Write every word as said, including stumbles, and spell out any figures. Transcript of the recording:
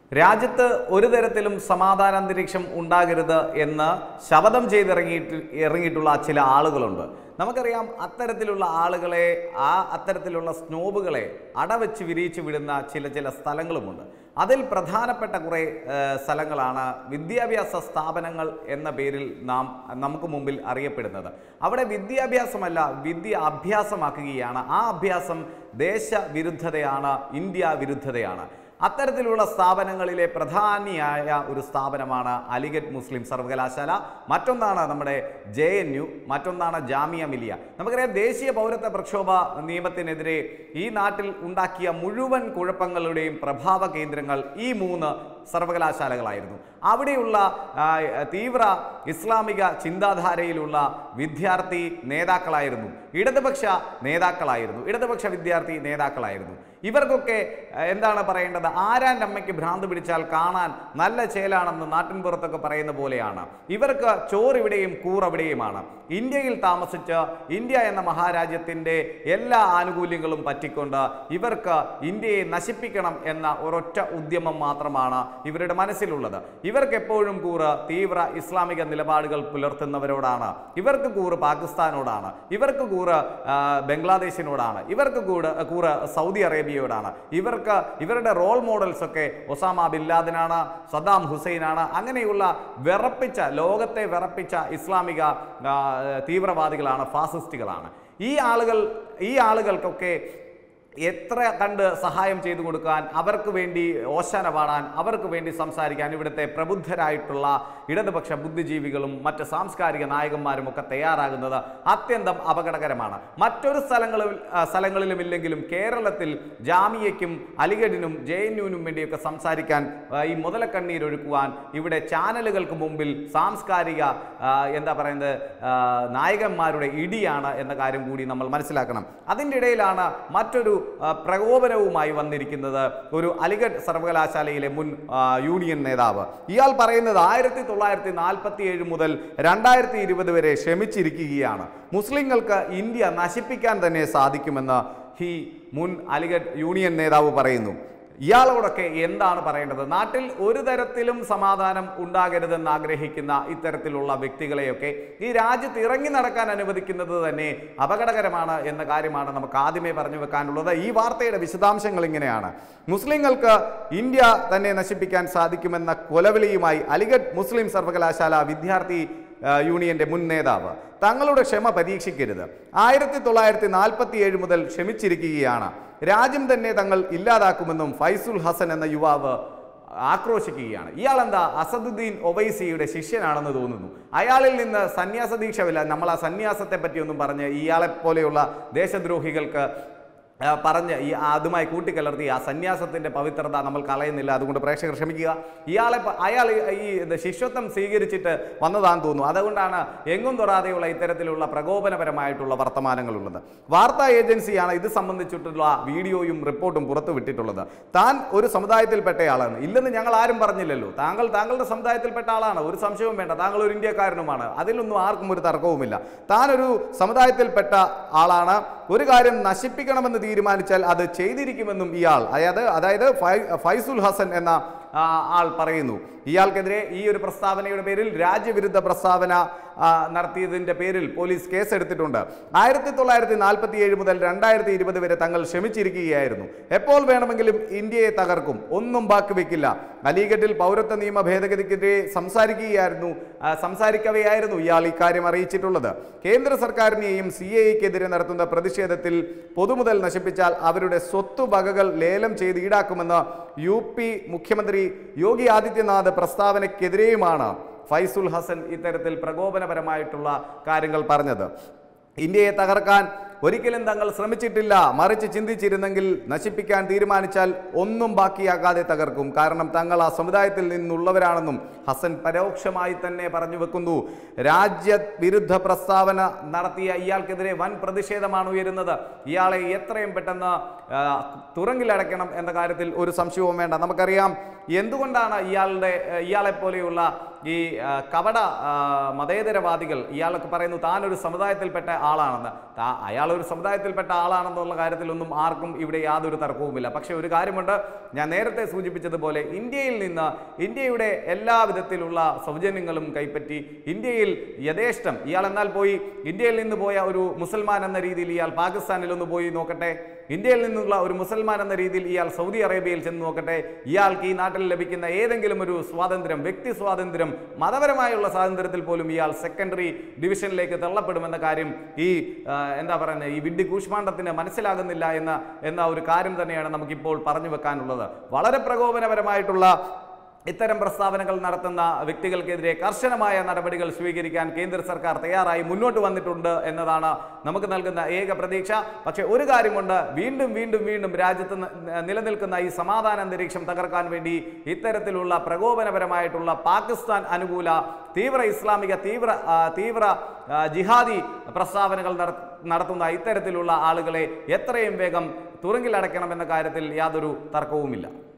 രാജ്യത്ത് ഒരു തരത്തിലും സമാധാനാന്തരീക്ഷം ഉണ്ടാകരുത് എന്ന് ശപഥം ചെയ്തിറങ്ങിയിട്ട് ഇറങ്ങിയിട്ടുള്ള ചില ആളുകളുണ്ട്. നമുക്കറിയാം, അത്തരത്തിലുള്ള ആളുകളെ, ആ അത്തരത്തിലുള്ള സ്നോബുകളെ അടവെച്ച് വിരിയിച്ച് വിടുന്ന ചില ചില സ്ഥലങ്ങളുമുണ്ട്. അതിൽ പ്രധാനപ്പെട്ട കുറേ സ്ഥലങ്ങളാണ് വിദ്യാഭ്യാസ സ്ഥാപനങ്ങൾ എന്ന പേരിൽ നാം നമുക്ക് മുമ്പിൽ അറിയപ്പെടുന്നത്. അവിടെ വിദ്യാഭ്യാസമല്ല, വിദ്യ അഭ്യാസമാക്കുകയാണ്. ആ അഭ്യാസം ദേശവിരുദ്ധതയാണ്, ഇന്ത്യ വിരുദ്ധതയാണ്. അത്തരത്തിലുള്ള സ്ഥാപനങ്ങളിലെ പ്രധാനിയായ ഒരു സ്ഥാപനമാണ് അലിഗഡ് മുസ്ലിം സർവകലാശാല. മറ്റൊന്നാണ് നമ്മുടെ ജെ എൻ യു, മറ്റൊന്നാണ് ജാമിയ മിലിയ. നമുക്കറിയാം, ദേശീയ പൗരത്വ പ്രക്ഷോഭ നിയമത്തിനെതിരെ ഈ നാട്ടിൽ ഉണ്ടാക്കിയ മുഴുവൻ കുഴപ്പങ്ങളുടെയും പ്രഭാവ കേന്ദ്രങ്ങൾ ഈ മൂന്ന് സർവകലാശാലകളായിരുന്നു. അവിടെയുള്ള തീവ്ര ഇസ്ലാമിക ചിന്താധാരയിലുള്ള വിദ്യാർത്ഥി നേതാക്കളായിരുന്നു, ഇടതുപക്ഷ നേതാക്കളായിരുന്നു, ഇടതുപക്ഷ വിദ്യാർത്ഥി നേതാക്കളായിരുന്നു. ഇവർക്കൊക്കെ എന്താണ് പറയേണ്ടത്? ആരാൻ്റെ അമ്മയ്ക്ക് ഭ്രാന്ത് പിടിച്ചാൽ കാണാൻ നല്ല ചേലാണെന്ന് നാട്ടിൻപുറത്തൊക്കെ പറയുന്ന പോലെയാണ്. ഇവർക്ക് ചോറിവിടെയും കൂറവിടെയുമാണ്. ഇന്ത്യയിൽ താമസിച്ച് ഇന്ത്യ എന്ന മഹാരാജ്യത്തിൻ്റെ എല്ലാ ആനുകൂല്യങ്ങളും പറ്റിക്കൊണ്ട് ഇവർക്ക് ഇന്ത്യയെ നശിപ്പിക്കണം എന്ന ഒരൊറ്റ ഉദ്യമം മാത്രമാണ് ഇവരുടെ മനസ്സിലുള്ളത്. ഇവർക്ക് എപ്പോഴും കൂറ് തീവ്ര ഇസ്ലാമിക നിലപാടുകൾ പുലർത്തുന്നവരോടാണ്, ഇവർക്ക് കൂറ് പാകിസ്ഥാനോടാണ്, ഇവർക്ക് കൂറ് ബംഗ്ലാദേശിനോടാണ്, ഇവർക്ക് കൂട് കൂറ് സൗദി അറേബ്യയോടാണ്. ഇവർക്ക് ഇവരുടെ റോൾ മോഡൽസ് ഒക്കെ ഒസാമ ബിൻ ലാദനാണ്, സദ്ദാം ഹുസൈനാണ്. അങ്ങനെയുള്ള വിറപ്പിച്ച, ലോകത്തെ വിറപ്പിച്ച ഇസ്ലാമിക തീവ്രവാദികളാണ്, ഫാസിസ്റ്റുകളാണ്. ഈ ആളുകൾ ഈ ആളുകൾക്കൊക്കെ എത്ര കണ്ട് സഹായം ചെയ്തു കൊടുക്കാൻ, അവർക്ക് വേണ്ടി ഓശാന പാടാൻ, അവർക്ക് വേണ്ടി സംസാരിക്കാൻ ഇവിടുത്തെ പ്രബുദ്ധരായിട്ടുള്ള ഇടതുപക്ഷ ബുദ്ധിജീവികളും മറ്റ് സാംസ്കാരിക നായകന്മാരും ഒക്കെ തയ്യാറാകുന്നത് അത്യന്തം അപകടകരമാണ്. മറ്റൊരു സ്ഥലങ്ങളിൽ സ്ഥലങ്ങളിലും ഇല്ലെങ്കിലും കേരളത്തിൽ ജാമിയയ്ക്കും അലിഗഡിനും ജെ എൻ യുവിനും വേണ്ടിയൊക്കെ സംസാരിക്കാൻ, ഈ മുതലക്കണ്ണീരൊഴുക്കുവാൻ ഇവിടെ ചാനലുകൾക്ക് മുമ്പിൽ സാംസ്കാരിക എന്താ പറയുന്നത് നായകന്മാരുടെ ഇടിയാണ് എന്ന കാര്യം കൂടി നമ്മൾ മനസ്സിലാക്കണം. അതിൻ്റെ ഇടയിലാണ് മറ്റൊരു പ്രകോപനവുമായി വന്നിരിക്കുന്നത് ഒരു അലിഗഡ് സർവകലാശാലയിലെ മുൻ യൂണിയൻ നേതാവ്. ഇയാൾ പറയുന്നത് ആയിരത്തി തൊള്ളായിരത്തി നാൽപ്പത്തി ഏഴ് മുതൽ രണ്ടായിരത്തി ഇരുപത് വരെ ക്ഷമിച്ചിരിക്കുകയാണ്. മുസ്ലിങ്ങൾക്ക് ഇന്ത്യ നശിപ്പിക്കാൻ തന്നെ സാധിക്കുമെന്ന് ഈ മുൻ അലിഗഡ് യൂണിയൻ നേതാവ് പറയുന്നു. ഇയാളോടൊക്കെ എന്താണ് പറയേണ്ടത്? നാട്ടിൽ ഒരു തരത്തിലും സമാധാനം ഉണ്ടാകരുതെന്ന് ആഗ്രഹിക്കുന്ന ഇത്തരത്തിലുള്ള വ്യക്തികളെയൊക്കെ ഈ രാജ്യത്ത് ഇറങ്ങി നടക്കാൻ അനുവദിക്കുന്നത് തന്നെ അപകടകരമാണ് എന്ന കാര്യമാണ് നമുക്ക് ആദ്യമേ പറഞ്ഞു വെക്കാനുള്ളത്. ഈ വാർത്തയുടെ വിശദാംശങ്ങൾ ഇങ്ങനെയാണ്. മുസ്ലിങ്ങൾക്ക് ഇന്ത്യ തന്നെ നശിപ്പിക്കാൻ സാധിക്കുമെന്ന കൊലവിളിയുമായി അലിഗഡ് മുസ്ലിം സർവകലാശാല വിദ്യാർത്ഥി യൂണിയന്റെ മുൻ നേതാവ് തങ്ങളുടെ ക്ഷമ പരീക്ഷിക്കരുത്. ആയിരത്തി തൊള്ളായിരത്തി നാൽപ്പത്തി ഏഴ് മുതൽ ക്ഷമിച്ചിരിക്കുകയാണ്. രാജ്യം തന്നെ തങ്ങൾ ഇല്ലാതാക്കുമെന്നും ഫൈസുൽ ഹസൻ എന്ന യുവാവ് ആക്രോശിക്കുകയാണ്. ഇയാൾ എന്താ അസദുദ്ദീൻ ഒവൈസിയുടെ ശിഷ്യനാണെന്ന് തോന്നുന്നു. അയാളിൽ നിന്ന് സന്യാസ ദീക്ഷമില്ല. നമ്മൾ ആ സന്യാസത്തെ പറ്റിയൊന്നും പറഞ്ഞ് ഇയാളെപ്പോലെയുള്ള ദേശദ്രോഹികൾക്ക് പറഞ്ഞ് ഈ അതുമായി കൂട്ടിക്കലർത്തി ആ സന്യാസത്തിൻ്റെ പവിത്രത നമ്മൾ കളയുന്നില്ല. അതുകൊണ്ട് പ്രേക്ഷകർ ക്ഷമിക്കുക. ഇയാളെ അയാൾ ഈ ശിഷ്യത്വം സ്വീകരിച്ചിട്ട് വന്നതാണെന്ന് തോന്നുന്നു. അതുകൊണ്ടാണ് എങ്ങും തൊടാതെയുള്ള ഇത്തരത്തിലുള്ള പ്രകോപനപരമായിട്ടുള്ള വർത്തമാനങ്ങളുള്ളത്. വാർത്താ ഏജൻസിയാണ് ഇത് സംബന്ധിച്ചിട്ടുള്ള വീഡിയോയും റിപ്പോർട്ടും പുറത്തുവിട്ടിട്ടുള്ളത്. താൻ ഒരു സമുദായത്തിൽപ്പെട്ടയാളാണ്, ഇല്ലെന്ന് ഞങ്ങൾ ആരും പറഞ്ഞില്ലല്ലോ. താങ്കൾ താങ്കളുടെ സമുദായത്തിൽപ്പെട്ട ആളാണ്, ഒരു സംശയവും വേണ്ട. താങ്കൾ ഒരു ഇന്ത്യക്കാരനുമാണ്, അതിലൊന്നും ആർക്കും ഒരു തർക്കവുമില്ല. താനൊരു സമുദായത്തിൽപ്പെട്ട ആളാണ്. ഒരു കാര്യം നശിപ്പിക്കണമെന്ന് തീരുമാനിച്ചാൽ അത് ചെയ്തിരിക്കുമെന്നും ഇയാൾ, അതായത് അതായത് ഫൈസുൽ ഹസൻ എന്ന ആൾ പറയുന്നു. ഇയാൾക്കെതിരെ ഈ ഒരു പ്രസ്താവനയുടെ പേരിൽ രാജ്യവിരുദ്ധ പ്രസ്താവന നടത്തിയതിൻ്റെ പേരിൽ പോലീസ് കേസെടുത്തിട്ടുണ്ട്. ആയിരത്തി തൊള്ളായിരത്തി നാൽപ്പത്തി ഏഴ് മുതൽ രണ്ടായിരത്തി ഇരുപത് വരെ തങ്ങൾ ക്ഷമിച്ചിരിക്കുകയായിരുന്നു. എപ്പോൾ വേണമെങ്കിലും ഇന്ത്യയെ തകർക്കും, ഒന്നും ബാക്കി വെക്കില്ല. അലിഗഡിൽ പൗരത്വ നിയമ ഭേദഗതിക്കെതിരെ സംസാരിക്കുകയായിരുന്നു സംസാരിക്കവെയായിരുന്നു ഇയാൾ ഇക്കാര്യം അറിയിച്ചിട്ടുള്ളത്. കേന്ദ്ര സർക്കാരിനെയും സി എ ഇക്കെതിരെ നടത്തുന്ന പ്രതിഷേധത്തിൽ പൊതുമുതൽ നശിപ്പിച്ചാൽ അവരുടെ സ്വത്തുവകകൾ ലേലം ചെയ്ത് ഈടാക്കുമെന്ന് യു പി മുഖ്യമന്ത്രി യോഗി ആദിത്യനാഥ് പ്രസ്താവനയ്ക്കെതിരെയുമാണ് ഫൈസുൽ ഹസൻ ഇത്തരത്തിൽ പ്രകോപനപരമായിട്ടുള്ള കാര്യങ്ങൾ പറഞ്ഞത്. ഇന്ത്യയെ തകർക്കാൻ ഒരിക്കലും തങ്ങൾ ശ്രമിച്ചിട്ടില്ല, മറിച്ച് ചിന്തിച്ചിരുന്നെങ്കിൽ നശിപ്പിക്കാൻ തീരുമാനിച്ചാൽ ഒന്നും ബാക്കിയാക്കാതെ തകർക്കും. കാരണം തങ്ങൾ ആ സമുദായത്തിൽ നിന്നുള്ളവരാണെന്നും ഹസൻ പരോക്ഷമായി തന്നെ പറഞ്ഞു വെക്കുന്നു. രാജ്യവിരുദ്ധ പ്രസ്താവന നടത്തിയ ഇയാൾക്കെതിരെ വൻ പ്രതിഷേധമാണ് ഉയരുന്നത്. ഇയാളെ എത്രയും പെട്ടെന്ന് തുറങ്കിലടയ്ക്കണം എന്ന കാര്യത്തിൽ ഒരു സംശയവും വേണ്ട. നമുക്കറിയാം എന്തുകൊണ്ടാണ് ഇയാളുടെ ഇയാളെപ്പോലെയുള്ള ഈ കപട മതേതരവാദികൾ, ഇയാളൊക്കെ പറയുന്നു താൻ ഒരു സമുദായത്തിൽപ്പെട്ട ആളാണെന്ന്. താ അയാൾ ഒരു സമുദായത്തിൽപ്പെട്ട ആളാണെന്നുള്ള കാര്യത്തിലൊന്നും ആർക്കും ഇവിടെ യാതൊരു തർക്കവുമില്ല. പക്ഷേ ഒരു കാര്യമുണ്ട്, ഞാൻ നേരത്തെ സൂചിപ്പിച്ചതുപോലെ ഇന്ത്യയിൽ നിന്ന് ഇന്ത്യയുടെ എല്ലാ വിധത്തിലുള്ള സൗജന്യങ്ങളും കൈപ്പറ്റി ഇന്ത്യയിൽ യഥേഷ്ടം ഇയാൾ എന്നാൽ പോയി ഇന്ത്യയിൽ നിന്ന് പോയ ഒരു മുസൽമാൻ എന്ന രീതിയിൽ ഇയാൾ പാകിസ്ഥാനിൽ ഒന്ന് പോയി നോക്കട്ടെ, ഇന്ത്യയിൽ നിന്നുള്ള ഒരു മുസൽമാൻ എന്ന രീതിയിൽ ഇയാൾ സൗദി അറേബ്യയിൽ ചെന്ന് നോക്കട്ടെ, ഇയാൾക്ക് ഈ നാട്ടിൽ ലഭിക്കുന്ന ഏതെങ്കിലും ഒരു സ്വാതന്ത്ര്യം, വ്യക്തി സ്വാതന്ത്ര്യം, മതപരമായുള്ള സ്വാതന്ത്ര്യത്തിൽ പോലും ഇയാൾ സെക്കൻഡറി ഡിവിഷനിലേക്ക് തള്ളപ്പെടുമെന്ന കാര്യം ഈ എന്താ പറയുന്നത് ഈ വിഡ്ഢി കൂഷ്മാണ്ഡത്തിന് മനസ്സിലാകുന്നില്ല എന്ന എന്ന ഒരു കാര്യം തന്നെയാണ് നമുക്കിപ്പോൾ പറഞ്ഞു വെക്കാനുള്ളത്. വളരെ പ്രകോപനപരമായിട്ടുള്ള ഇത്തരം പ്രസ്താവനകൾ നടത്തുന്ന വ്യക്തികൾക്കെതിരെ കർശനമായ നടപടികൾ സ്വീകരിക്കാൻ കേന്ദ്ര സർക്കാർ തയ്യാറായി മുന്നോട്ട് വന്നിട്ടുണ്ട് എന്നതാണ് നമുക്ക് നൽകുന്ന ഏക പ്രതീക്ഷ. പക്ഷേ ഒരു കാര്യമുണ്ട്, വീണ്ടും വീണ്ടും വീണ്ടും രാജ്യത്ത് നിലനിൽക്കുന്ന ഈ സമാധാന അന്തരീക്ഷം തകർക്കാൻ വേണ്ടി ഇത്തരത്തിലുള്ള പ്രകോപനപരമായിട്ടുള്ള പാകിസ്ഥാൻ അനുകൂല തീവ്ര ഇസ്ലാമിക തീവ്ര തീവ്ര ജിഹാദി പ്രസ്താവനകൾ നടത്തുന്ന ഇത്തരത്തിലുള്ള ആളുകളെ എത്രയും വേഗം തുറുങ്കിലടയ്ക്കണമെന്ന കാര്യത്തിൽ യാതൊരു തർക്കവുമില്ല.